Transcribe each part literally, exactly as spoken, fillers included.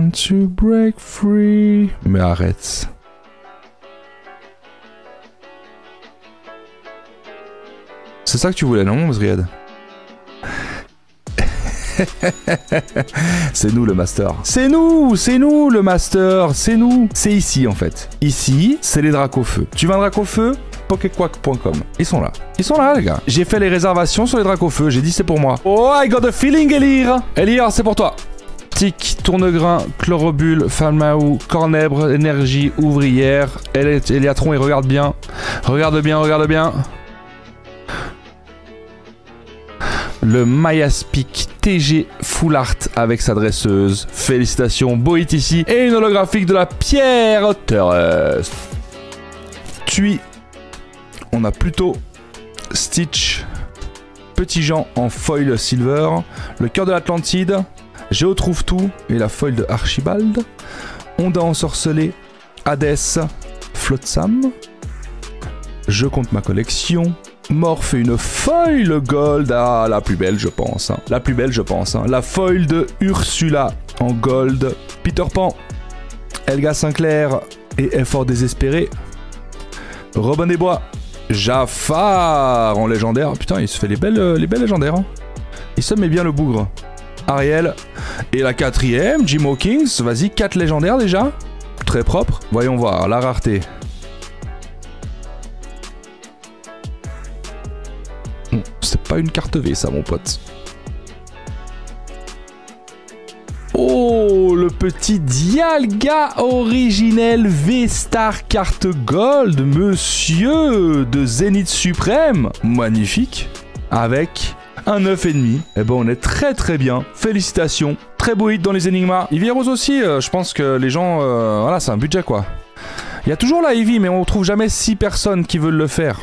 want to break free. Mais arrête. C'est ça que tu voulais, non, Zriad? C'est nous le master. C'est nous, c'est nous le master, c'est nous. C'est ici en fait. Ici, c'est les Dracofeu. Tu veux un Dracofeu? Pokéquack point com. Ils sont là. Ils sont là les gars. J'ai fait les réservations sur les Dracofeu. J'ai dit c'est pour moi. Oh, I got a feeling, Elir. Elir, c'est pour toi. Tic, tournegrain, chlorobule, Falmaou, cornèbre, énergie, ouvrière, Eliatron et regarde bien. Regarde bien, regarde bien. Le Mayaspic T G Full Art avec sa dresseuse. Félicitations, beau hit ici. Et une holographique de la pierre terrestre. Tui. On a plutôt Stitch. Petit Jean en foil silver. Le cœur de l'Atlantide. Géo trouve tout. Et la foil de Archibald. Onda ensorcelé. Hades. Flotsam. Je compte ma collection. Morph une foil gold. Ah, la plus belle, je pense. Hein. La plus belle, je pense. Hein. La foil de Ursula en gold. Peter Pan. Elga Sinclair et Effort désespéré. Robin des Bois. Jafar en légendaire. Putain, il se fait les belles, les belles légendaires. Hein. Il se met bien le bougre. Ariel. Et la quatrième, Jim Hawkins. Vas-y, quatre légendaires déjà. Très propre. Voyons voir, la rareté. C'est pas une carte V, ça, mon pote. Oh, le petit Dialga originel V-Star carte Gold, monsieur de Zénith Suprême. Magnifique. Avec un neuf virgule cinq. Eh ben, on est très très bien. Félicitations. Très beau hit dans les Enigmas. Ivy Rose aussi, euh, je pense que les gens... Euh, voilà, c'est un budget, quoi. Il y a toujours la Ivy, mais on trouve jamais six personnes qui veulent le faire.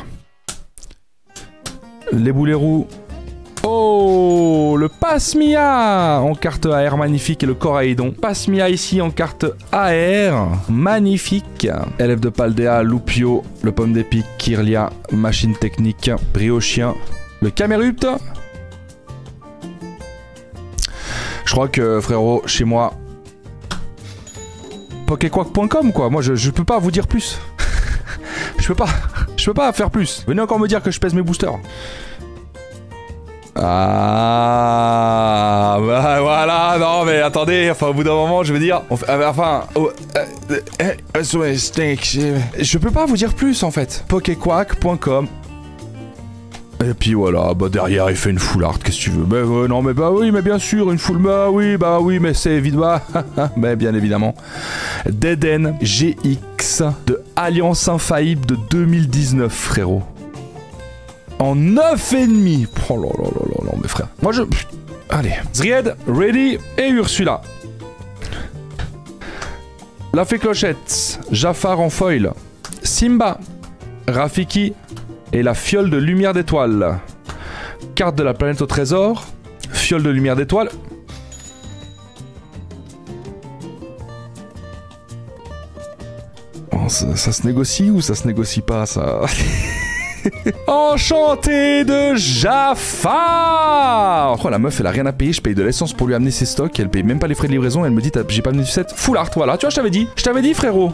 Les boulets roux. Oh, le Pasmia en carte A R magnifique et le Coraidon. Pasmia ici en carte A R magnifique. Élève de Paldea, Lupio, le Pomme d'épic, Kirlia, Machine technique, Briochien, le Camerupt. Je crois que frérot, chez moi, Pokéquack point com quoi. Moi je, je peux pas vous dire plus. Je peux pas. Je peux pas faire plus. Venez encore me dire que je pèse mes boosters. Ah, bah voilà, non mais attendez, enfin au bout d'un moment je veux dire, on fait, enfin, oh, euh, euh, je peux pas vous dire plus en fait. Pokéquack point com. Et puis voilà, bah derrière il fait une full art, qu'est-ce que tu veux? Bah ouais, non mais bah oui, mais bien sûr, une full, bah oui, bah oui, mais c'est évident, mais bien évidemment. Deden G X de Alliance Infaillible de deux mille dix-neuf, frérot. En neuf virgule cinq. Oh là là là là là, mes frères. Moi je... Allez. Zried, Ready et Ursula. La Fée Clochette, Jafar en foil, Simba, Rafiki et la Fiole de Lumière d'étoile. Carte de la planète au trésor, Fiole de Lumière d'étoile. Oh, ça, ça se négocie ou ça se négocie pas, ça? Enchanté de Jafar. Oh la meuf elle a rien à payer, je paye de l'essence pour lui amener ses stocks, elle paye même pas les frais de livraison, elle me dit j'ai pas amené du set. Full art, voilà, tu vois je t'avais dit, je t'avais dit frérot.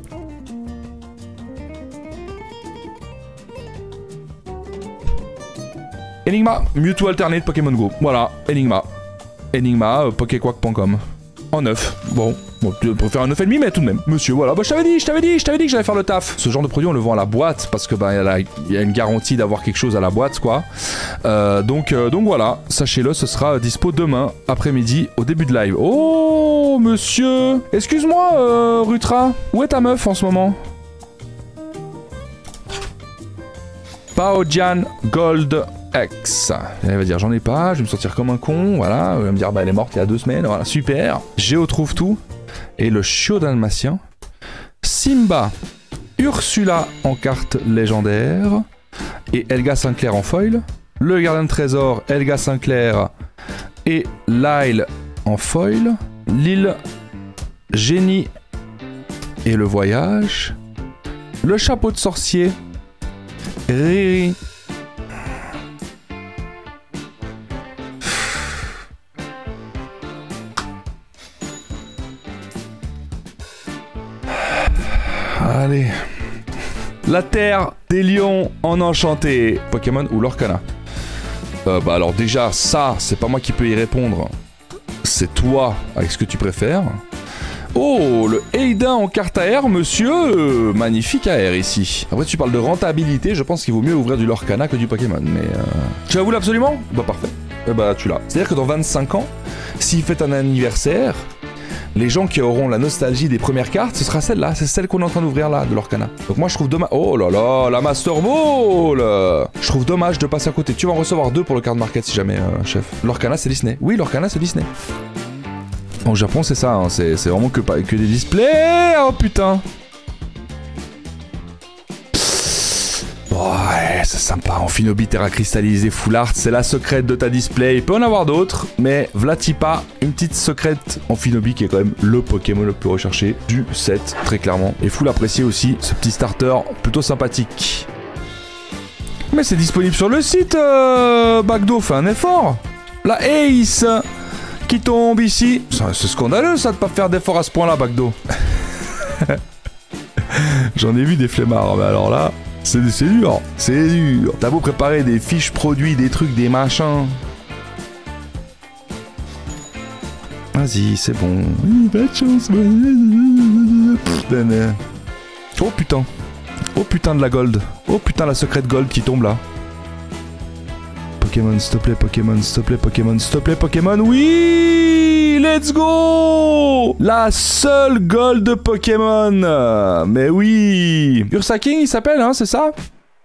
Enigma, Mewtwo alternate Pokémon Go, voilà, Enigma. Enigma, euh, Pokéquack point com. En neuf, bon. Bon, pour faire un neuf virgule cinq, mais tout de même. Monsieur, voilà, bah je t'avais dit, je t'avais dit, je t'avais dit que j'allais faire le taf. Ce genre de produit, on le vend à la boîte parce que bah il y, y a une garantie d'avoir quelque chose à la boîte, quoi. Euh, donc, euh, donc voilà, sachez-le, ce sera dispo demain après-midi au début de live. Oh, monsieur, excuse-moi, euh, Rutra, où est ta meuf en ce moment? Paojian Gold X. Elle va dire j'en ai pas, je vais me sentir comme un con, voilà. Elle va me dire bah elle est morte il y a deux semaines, voilà, super. Géo trouve tout. Et le chiot dalmatien. Simba, Ursula en carte légendaire. Et Elga Sinclair en foil. Le gardien de trésor, Elga Sinclair. Et Lyle en foil. L'île, Génie et le voyage. Le chapeau de sorcier, Riri. Allez. La terre des lions en enchanté. Pokémon ou Lorcana. Euh, bah alors déjà, ça, c'est pas moi qui peux y répondre. C'est toi, avec ce que tu préfères. Oh, le Aidin en carte A R, monsieur. Magnifique A R ici. Après, tu parles de rentabilité, je pense qu'il vaut mieux ouvrir du Lorcana que du Pokémon, mais... Euh... Tu la voulu absolument? Bah parfait. Eh bah tu l'as. C'est-à-dire que dans vingt-cinq ans, s'il fait un anniversaire, les gens qui auront la nostalgie des premières cartes, ce sera celle-là. C'est celle qu'on est en train d'ouvrir là, de Lorcana. Donc moi, je trouve dommage... Oh là là, la Master Ball. Je trouve dommage de passer à côté. Tu vas en recevoir deux pour le card market si jamais, euh, chef. Lorcana, c'est Disney. Oui, Lorcana, c'est Disney. Au Japon, c'est ça, hein. c'est vraiment que, que des displays. Oh putain. Ouais, c'est sympa. Amphinobi Terra cristallisé Full Art, c'est la secrète de ta display. Il peut en avoir d'autres, mais Vlatipa, une petite secrète Amphinobi qui est quand même le Pokémon le plus recherché du set, très clairement. Et full apprécié aussi, ce petit starter plutôt sympathique. Mais c'est disponible sur le site, euh, Bagdo, fais un effort. La Ace qui tombe ici. C'est scandaleux ça de pas faire d'effort à ce point là, Bagdo. J'en ai vu des flemmards, mais alors là, c'est dur, c'est dur. T'as beau préparer des fiches produits, des trucs, des machins. Vas-y, c'est bon. Pas de chance. Oh putain. Oh putain de la gold. Oh putain la secrète gold qui tombe là. Pokémon, s'il te plaît, Pokémon, s'il te plaît, Pokémon, s'il te plaît, Pokémon, oui! Let's go! La seule gold de Pokémon! Mais oui! Ursaking, il s'appelle, hein, c'est ça?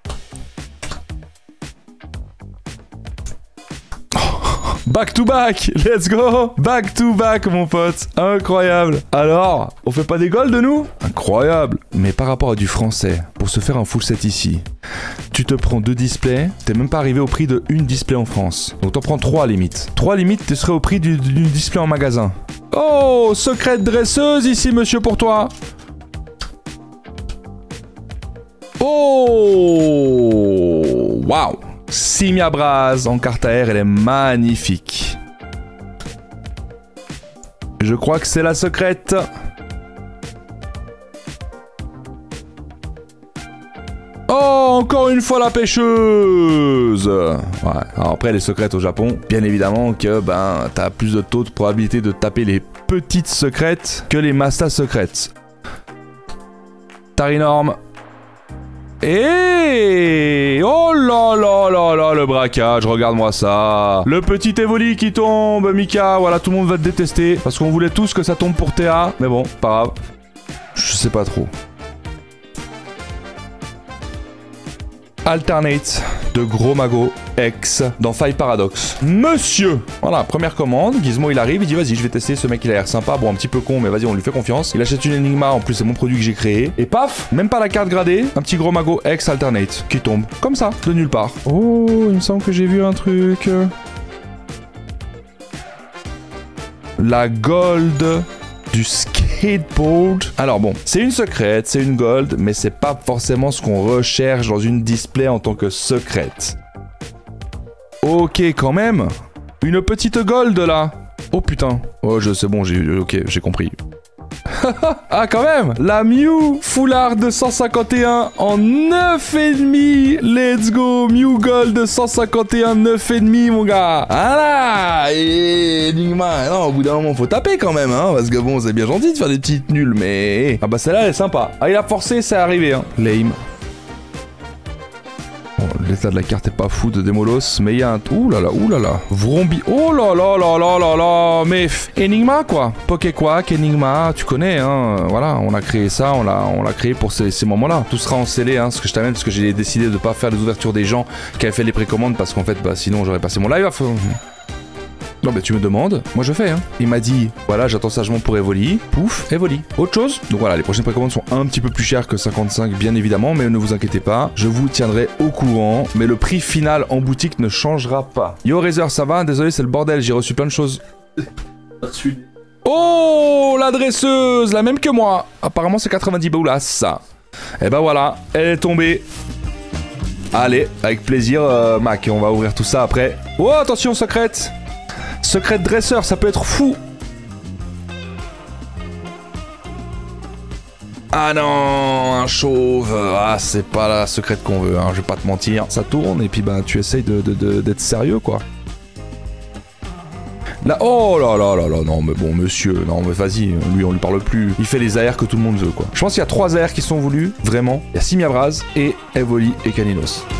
Back to back! Let's go! Back to back, mon pote! Incroyable! Alors, on fait pas des golds de nous? Incroyable! Mais par rapport à du français, pour se faire un full set ici, tu te prends deux displays, t'es même pas arrivé au prix de une display en France. Donc t'en prends trois limite. Trois limite, tu serais au prix du, du display en magasin. Oh! Secrète dresseuse ici, monsieur, pour toi! Oh! Waouh! Simia Braz en carte à air, elle est magnifique. Je crois que c'est la secrète. Oh, encore une fois la pêcheuse. Ouais. Alors après les secrètes au Japon, bien évidemment que ben t'as plus de taux de probabilité de taper les petites secrètes que les Masta secrètes. Tarinorm. Et oh là là là là, le braquage, regarde-moi ça. Le petit Evoli qui tombe, Mika, voilà, tout le monde va te détester. Parce qu'on voulait tous que ça tombe pour Théa. Mais bon, pas grave. Je sais pas trop. Alternate de Gros Mago X dans Five Paradox. Monsieur! Voilà, première commande. Gizmo il arrive, il dit vas-y, je vais tester ce mec, il a l'air sympa. Bon, un petit peu con, mais vas-y, on lui fait confiance. Il achète une Enigma, en plus, c'est mon produit que j'ai créé. Et paf! Même pas la carte gradée, un petit Gros Mago X Alternate qui tombe. Comme ça, de nulle part. Oh, il me semble que j'ai vu un truc. La gold du skateboard. Alors bon, c'est une secrète, c'est une gold, mais c'est pas forcément ce qu'on recherche dans une display en tant que secrète. Ok, quand même. Une petite gold là. Oh putain. Oh, je sais bon, j'ai ok, j'ai compris. Ah quand même. La Mew Full Art de cent cinquante et un en neuf virgule cinq. Let's go. Mew Gold cent cinquante et un, neuf virgule cinq mon gars. Voilà. Et Enigma, non, au bout d'un moment faut taper quand même, hein, parce que bon, c'est bien gentil de faire des petites nulles, mais... Ah bah celle-là elle est sympa. Ah il a forcé, c'est arrivé, hein. Lame. Bon, l'état de la carte est pas fou de Démolos, mais il y a un... Ouh là là, ouh là là. Vrombi... Oh là là là là là là. Mais... Enigma, quoi. Pokéquack, Enigma, tu connais, hein. Voilà, on a créé ça, on l'a on l'a créé pour ces, ces moments-là. Tout sera en scellé, hein, ce que je t'amène, parce que j'ai décidé de pas faire les ouvertures des gens qui avaient fait les précommandes, parce qu'en fait, bah, sinon, j'aurais passé mon live à fond. Non mais tu me demandes, moi je fais hein. Il m'a dit, voilà j'attends sagement pour Evoli, pouf, Evoli. Autre chose? Donc voilà, les prochaines précommandes sont un petit peu plus chères que cinquante-cinq bien évidemment, mais ne vous inquiétez pas, je vous tiendrai au courant, mais le prix final en boutique ne changera pas. Yo Razer, ça va? Désolé c'est le bordel, j'ai reçu plein de choses. Oh, la dresseuse, la même que moi. Apparemment c'est quatre-vingt-dix boulas ça. Et ben voilà, elle est tombée. Allez, avec plaisir euh, Mac, on va ouvrir tout ça après. Oh attention secrète. Secret dresseur, ça peut être fou. Ah non, un chauve. Ah, c'est pas la secrète qu'on veut, hein, je vais pas te mentir. Ça tourne et puis bah tu essayes de, de, de, d'être sérieux quoi. Là, oh là là là là, non mais bon monsieur, non mais vas-y, lui on lui parle plus. Il fait les A R que tout le monde veut quoi. Je pense qu'il y a trois A R qui sont voulus, vraiment. Il y a Simiabraz et Evoli et Caninos.